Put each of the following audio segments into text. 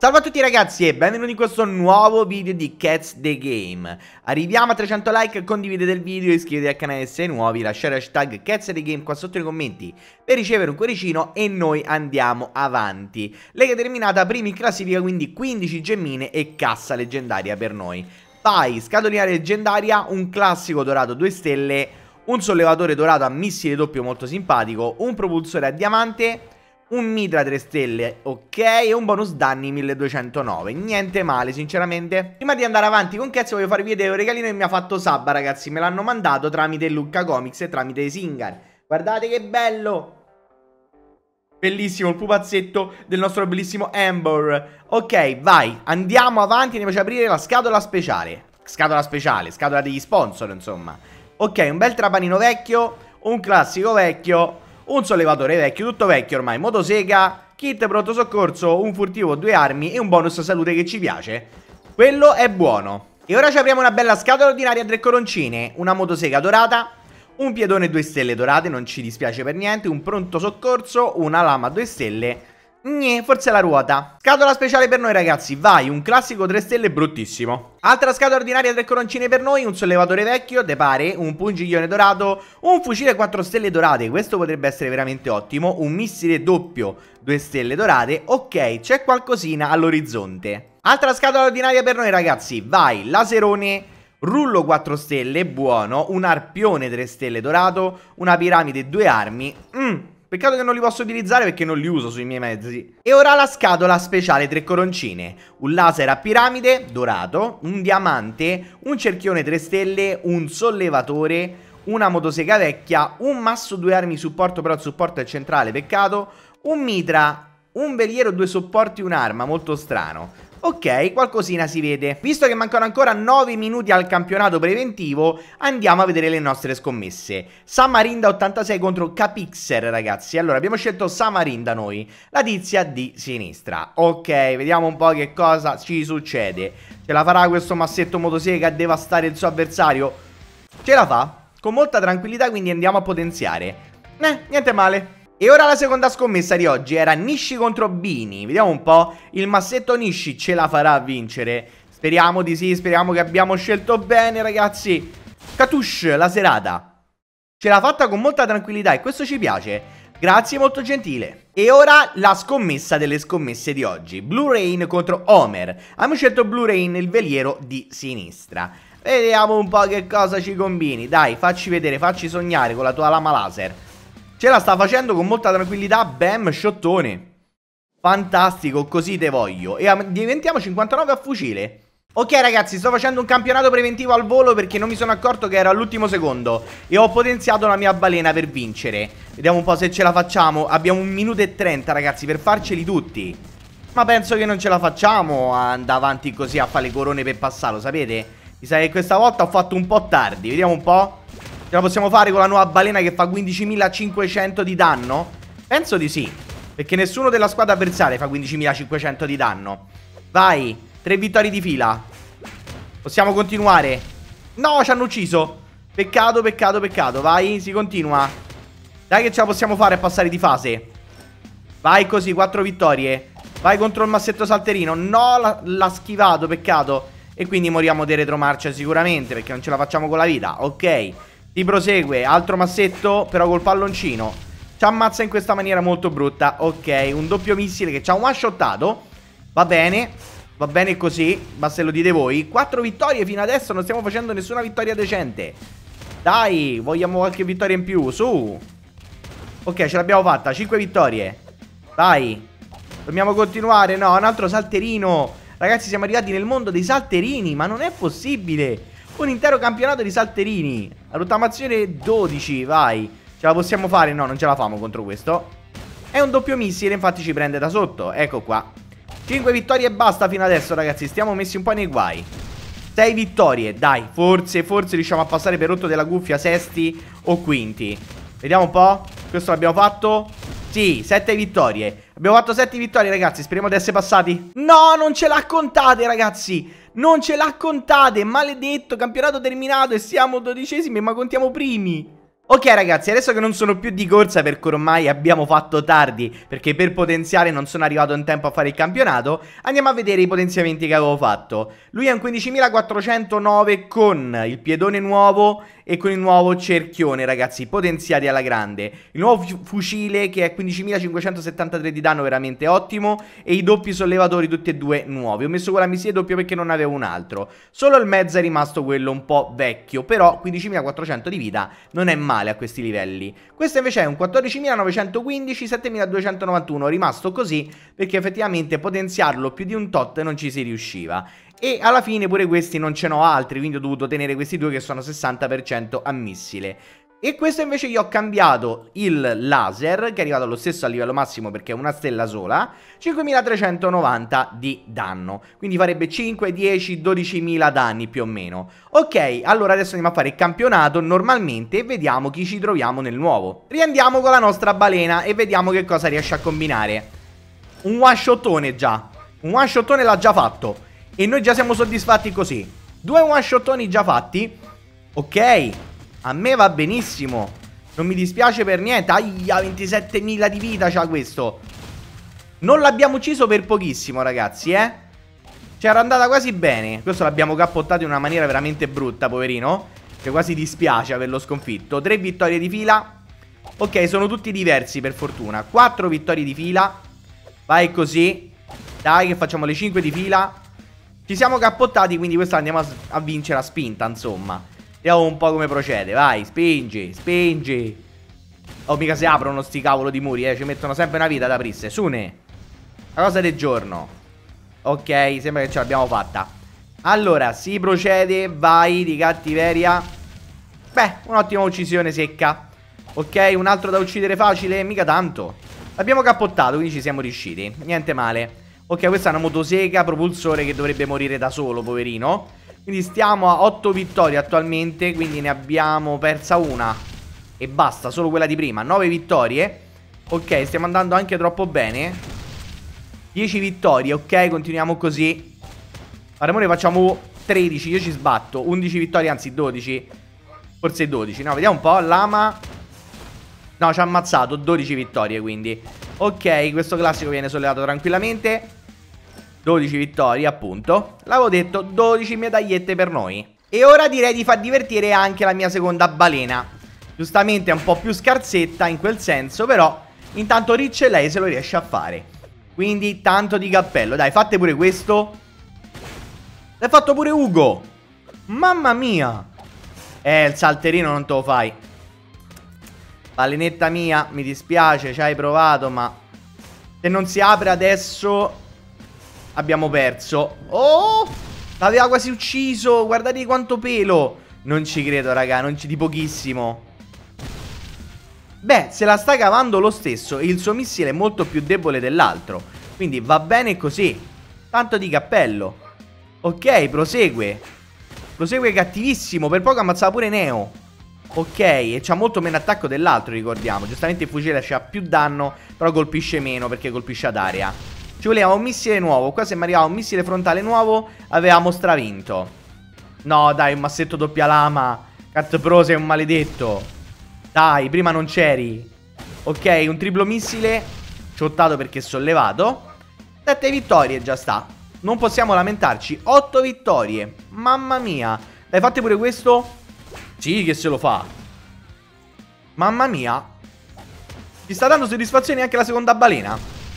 Salve a tutti ragazzi e benvenuti in questo nuovo video di Cats the Game. Arriviamo a 300 like, condividete il video, iscrivetevi al canale se nuovi, lasciate hashtag Cats the Game qua sotto nei commenti per ricevere un cuoricino e noi andiamo avanti. Lega terminata, primi in classifica, quindi 15 gemmine e cassa leggendaria per noi. Vai, scatolina leggendaria, un classico dorato 2 stelle, un sollevatore dorato a missile doppio molto simpatico, un propulsore a diamante, un mitra 3 stelle, ok, e un bonus danni 1209. Niente male sinceramente. Prima di andare avanti con Cats voglio farvi vedere un regalino che mi ha fatto Sabba, ragazzi. Me l'hanno mandato tramite Lucca Comics e tramite Singar. Guardate che bello, bellissimo il pupazzetto del nostro bellissimo Ember. Ok, vai, andiamo avanti, andiamoci ad aprire la scatola speciale. Scatola degli sponsor insomma. Ok, un bel trapanino vecchio, un classico vecchio, un sollevatore vecchio, tutto vecchio ormai, motosega, kit pronto soccorso, un furtivo, 2 armi e un bonus salute che ci piace. Quello è buono. E ora ci apriamo una bella scatola ordinaria a 3 coroncine, una motosega dorata, un piedone 2 stelle dorate, non ci dispiace per niente, un pronto soccorso, una lama 2 stelle, forse la ruota. Scatola speciale per noi ragazzi, vai, un classico 3 stelle bruttissimo. Altra scatola ordinaria 3 coroncine per noi, un sollevatore vecchio, te pare, un pungiglione dorato, un fucile 4 stelle dorate, questo potrebbe essere veramente ottimo, un missile doppio 2 stelle dorate, ok, c'è qualcosina all'orizzonte. Altra scatola ordinaria per noi ragazzi, vai, laserone, rullo 4 stelle, buono, un arpione 3 stelle dorato, una piramide 2 armi, peccato che non li posso utilizzare perché non li uso sui miei mezzi. E ora la scatola speciale 3 coroncine, un laser a piramide dorato, un diamante, un cerchione 3 stelle, un sollevatore, una motosega vecchia, un masso 2 armi supporto, però il supporto è centrale, peccato, un mitra, un veliero 2 supporti, un'arma, molto strano. Ok, qualcosina si vede. Visto che mancano ancora 9 minuti al campionato preventivo, andiamo a vedere le nostre scommesse. Samarinda 86 contro Capixer, ragazzi. Allora, abbiamo scelto Samarinda noi, la tizia di sinistra. Ok, vediamo un po' che cosa ci succede. Ce la farà questo massetto motosega a devastare il suo avversario? Ce la fa, con molta tranquillità, quindi andiamo a potenziare. Niente male. E ora la seconda scommessa di oggi era Nishi contro Bini. Vediamo un po', il massetto Nishi ce la farà a vincere? Speriamo di sì, speriamo che abbiamo scelto bene ragazzi. Katush, la serata ce l'ha fatta con molta tranquillità e questo ci piace. Grazie, molto gentile. E ora la scommessa delle scommesse di oggi, Blue Rain contro Homer. Abbiamo scelto Blue Rain, il veliero di sinistra. Vediamo un po' che cosa ci combini. Dai, facci vedere, facci sognare con la tua lama laser. Ce la sta facendo con molta tranquillità, bam, sciottone. Fantastico, così te voglio. E diventiamo 59 a fucile. Ok ragazzi, sto facendo un campionato preventivo al volo perché non mi sono accorto che ero all'ultimo secondo e ho potenziato la mia balena per vincere. Vediamo un po' se ce la facciamo. Abbiamo 1 minuto e 30 ragazzi per farceli tutti. Ma penso che non ce la facciamo a andare avanti così a fare le corone per passarlo, sapete? Mi sa che questa volta ho fatto un po' tardi. Vediamo un po'. Ce la possiamo fare con la nuova balena che fa 15.500 di danno? Penso di sì, perché nessuno della squadra avversaria fa 15.500 di danno. Vai, 3 vittorie di fila. Possiamo continuare. No, ci hanno ucciso. Peccato, peccato, peccato. Vai, si continua. Dai che ce la possiamo fare a passare di fase. Vai così, 4 vittorie. Vai contro il massetto salterino. No, l'ha schivato, peccato. E quindi moriamo di retromarcia sicuramente, perché non ce la facciamo con la vita. Ok, si prosegue, altro massetto, però col palloncino. Ci ammazza in questa maniera molto brutta. Ok, un doppio missile che ci ha one-shottato. Va bene così, basta se lo dite voi. 4 vittorie fino adesso, non stiamo facendo nessuna vittoria decente. Dai, vogliamo qualche vittoria in più, su. Ok, ce l'abbiamo fatta, 5 vittorie. Vai, dobbiamo continuare. No, un altro salterino. Ragazzi, siamo arrivati nel mondo dei salterini, ma non è possibile. Un intero campionato di salterini. La rottamazione 12, vai. Ce la possiamo fare? No, non ce la famo contro questo. È un doppio missile, infatti ci prende da sotto. Ecco qua. 5 vittorie e basta fino adesso, ragazzi. Stiamo messi un po' nei guai. 6 vittorie, dai. Forse riusciamo a passare per rotto della cuffia sesti o quinti. Vediamo un po'. Questo l'abbiamo fatto. Sì, 7 vittorie. Abbiamo fatto 7 vittorie, ragazzi. Speriamo di essere passati. No, non ce l'ha contate, ragazzi. Non ce l'ha contate. Maledetto, campionato terminato e siamo 12esimi, ma contiamo primi. Ok ragazzi, adesso che non sono più di corsa perché ormai abbiamo fatto tardi, perché per potenziare non sono arrivato in tempo a fare il campionato, andiamo a vedere i potenziamenti che avevo fatto. Lui è un 15.409 con il piedone nuovo e con il nuovo cerchione ragazzi, potenziati alla grande. Il nuovo fucile che è 15.573 di danno, veramente ottimo, e i doppi sollevatori tutti e due nuovi. Ho messo quella missile doppio perché non avevo un altro. Solo il mezzo è rimasto quello un po' vecchio, però 15.400 di vita non è male a questi livelli. Questo invece è un 14.915, 7.291, rimasto così perché effettivamente potenziarlo più di un tot non ci si riusciva. E alla fine pure questi non ce n'ho altri, quindi ho dovuto tenere questi due che sono 60% a missile. E questo invece gli ho cambiato il laser, che è arrivato allo stesso a livello massimo perché è una stella sola, 5390 di danno. Quindi farebbe 5, 10, 12.000 danni più o meno. Ok, allora adesso andiamo a fare il campionato normalmente e vediamo chi ci troviamo nel nuovo. Riandiamo con la nostra balena e vediamo che cosa riesce a combinare. Un one shottone già. Un one shottone l'ha già fatto. E noi già siamo soddisfatti così. Due one shottoni già fatti. Ok, a me va benissimo. Non mi dispiace per niente. Aia, 27.000 di vita c'ha questo. Non l'abbiamo ucciso per pochissimo ragazzi, C'era andata quasi bene. Questo l'abbiamo cappottato in una maniera veramente brutta, poverino, che quasi dispiace averlo sconfitto. 3 vittorie di fila. Ok, sono tutti diversi per fortuna. 4 vittorie di fila. Vai così. Dai che facciamo le 5 di fila. Ci siamo cappottati, quindi questa andiamo a vincere a spinta, insomma. Vediamo un po' come procede, vai, spingi, spingi. Oh, mica si aprono sti cavolo di muri, ci mettono sempre una vita ad aprirsi. Sune, la cosa del giorno. Ok, sembra che ce l'abbiamo fatta. Allora, si procede, vai, di cattiveria. Beh, un'ottima uccisione secca. Ok, un altro da uccidere facile, mica tanto. L'abbiamo cappottato, quindi ci siamo riusciti, niente male. Ok, questa è una motosega propulsore che dovrebbe morire da solo, poverino. Quindi stiamo a 8 vittorie attualmente, quindi ne abbiamo persa una e basta, solo quella di prima. 9 vittorie. Ok, stiamo andando anche troppo bene. 10 vittorie, ok, continuiamo così. Ora ne facciamo 13, io ci sbatto. 11 vittorie, anzi 12. Forse 12, no, vediamo un po'. Lama. No, ci ha ammazzato, 12 vittorie quindi. Ok, questo classico viene sollevato tranquillamente. 12 vittorie, appunto. L'avevo detto, 12 medagliette per noi. E ora direi di far divertire anche la mia seconda balena. Giustamente è un po' più scarsetta in quel senso, però intanto Rich e lei se lo riesce a fare. Quindi tanto di cappello. Dai, fate pure questo. L'hai fatto pure Ugo. Mamma mia. Il salterino non te lo fai. Balenetta mia, mi dispiace, ci hai provato, ma se non si apre adesso abbiamo perso. Oh, l'aveva quasi ucciso. Guardate quanto pelo. Non ci credo raga, di pochissimo. Beh, se la sta cavando lo stesso e il suo missile è molto più debole dell'altro, quindi va bene così. Tanto di cappello. Ok, prosegue. Prosegue cattivissimo. Per poco ammazzava pure Neo. Ok, e c'ha molto meno attacco dell'altro, ricordiamo. Giustamente il fucile c'ha più danno, però colpisce meno perché colpisce ad area. Ci voleva un missile nuovo. Qua se mi arrivava un missile frontale nuovo avevamo stravinto. No dai, un massetto doppia lama. Cat Pro sei un maledetto. Dai, prima non c'eri. Ok, un triplo missile ciottato perché è sollevato. 7 vittorie già sta. Non possiamo lamentarci. 8 vittorie. Mamma mia. Dai, fate pure questo. Sì, che se lo fa. Mamma mia. Ci sta dando soddisfazioni anche la seconda balena.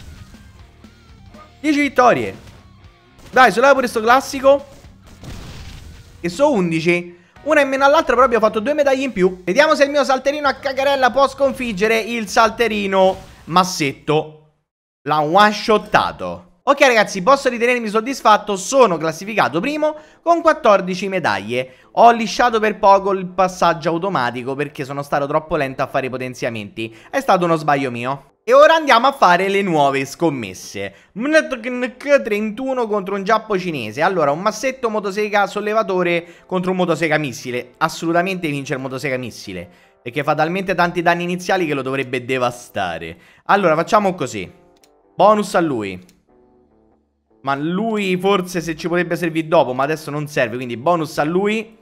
10 vittorie. Dai, solleva pure sto classico. E so 11. Una in meno all'altra, però abbiamo fatto 2 medaglie in più. Vediamo se il mio salterino a cagarella può sconfiggere il salterino massetto. L'ha one-shottato. Ok ragazzi, posso ritenermi soddisfatto, sono classificato primo con 14 medaglie. Ho lisciato per poco il passaggio automatico perché sono stato troppo lento a fare i potenziamenti. È stato uno sbaglio mio. E ora andiamo a fare le nuove scommesse. 31 contro un giappo cinese. Allora, un massetto motosega sollevatore contro un motosega missile. Assolutamente vince il motosega missile, perché fa talmente tanti danni iniziali che lo dovrebbe devastare. Allora, facciamo così. Bonus a lui. Ma lui forse se ci potrebbe servire dopo, ma adesso non serve, quindi bonus a lui.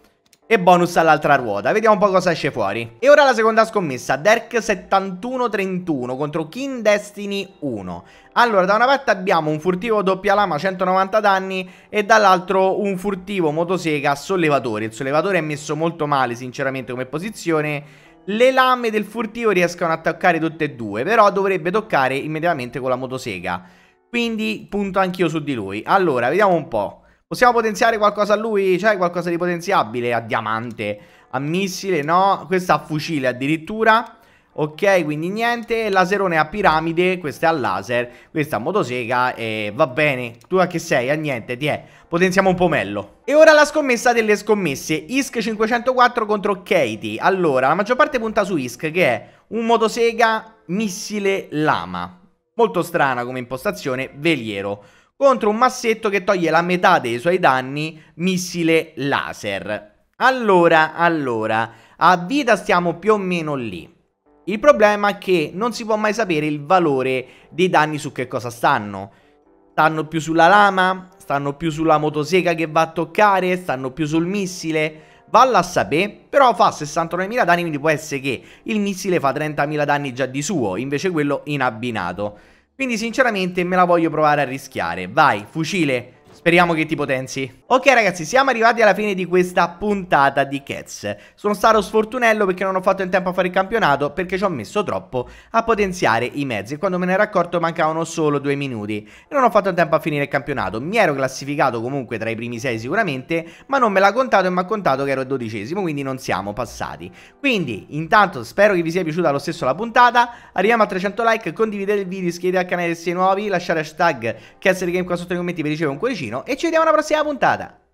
e bonus all'altra ruota. Vediamo un po' cosa esce fuori. E ora la seconda scommessa, Derk 7131 contro King Destiny 1. Allora, da una parte abbiamo un furtivo doppia lama 190 danni e dall'altro un furtivo motosega sollevatore. Il sollevatore è messo molto male sinceramente come posizione. Le lame del furtivo riescono a toccare tutte e due, però dovrebbe toccare immediatamente con la motosega. Quindi punto anch'io su di lui. Allora, vediamo un po'. Possiamo potenziare qualcosa a lui? C'è qualcosa di potenziabile? A diamante, a missile, no? Questa a fucile addirittura. Ok, quindi niente. Laserone a piramide, questa è a laser, questa a motosega e va bene. Tu a che sei? A niente, ti è. Potenziamo un pomello. E ora la scommessa delle scommesse. Isk 504 contro Katie. Allora, la maggior parte punta su Isk, che è un motosega missile lama. Molto strana come impostazione, veliero. Contro un massetto che toglie la metà dei suoi danni, missile laser. Allora, a vita stiamo più o meno lì. Il problema è che non si può mai sapere il valore dei danni su che cosa stanno. Stanno più sulla lama? Stanno più sulla motosega che va a toccare? Stanno più sul missile? Valla a sapere, però fa 69.000 danni, quindi può essere che il missile fa 30.000 danni già di suo, invece quello in abbinato. Quindi sinceramente me la voglio provare a rischiare. Vai, fucile, speriamo che ti potenzi. Ok ragazzi, siamo arrivati alla fine di questa puntata di Cats. Sono stato sfortunello perché non ho fatto in tempo a fare il campionato, perché ci ho messo troppo a potenziare i mezzi e quando me ne ero accorto mancavano solo 2 minuti e non ho fatto in tempo a finire il campionato. Mi ero classificato comunque tra i primi 6 sicuramente, ma non me l'ha contato e mi ha contato che ero 12esimo, quindi non siamo passati. Quindi intanto spero che vi sia piaciuta lo stesso la puntata. Arriviamo a 300 like, condividete il video, iscrivetevi al canale se siete nuovi, lasciate hashtag Cats the Game qua sotto nei commenti per ricevere un cuoricino e ci vediamo alla prossima puntata.